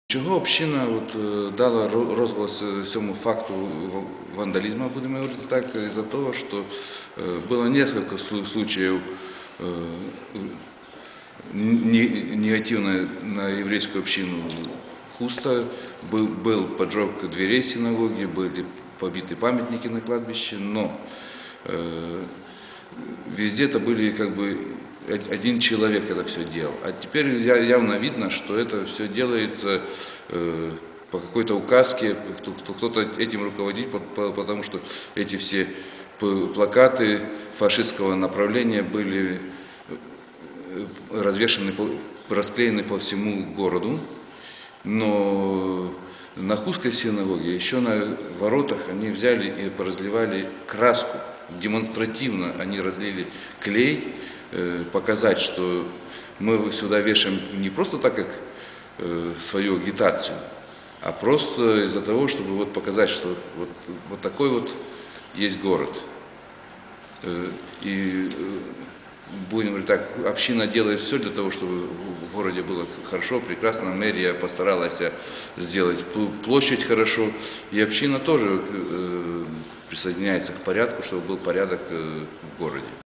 Чого община дала розголос цьому факту вандализма, будем говорить так, из-за того, что было несколько случаев негативно на еврейскую общину Хуста. Был поджог дверей синагоги, были побиты памятники на кладбище, но везде это были как бы один человек это все делал. А теперь явно видно, что это все делается по какой-то указке, кто-то этим руководит, потому что эти все плакаты фашистского направления были развешаны, расклеены по всему городу. Но на Хустской синагоге, еще на воротах, они взяли и поразливали краску. Демонстративно они разлили клей, показать, что мы сюда вешаем не просто так, как свою агитацию, а просто из-за того, чтобы показать, что вот такой вот есть город. И будем говорить так, община делает все для того, чтобы в городе было хорошо, прекрасно. Мэрия постаралась сделать площадь хорошо, и община тоже присоединяется к порядку, чтобы был порядок в городе.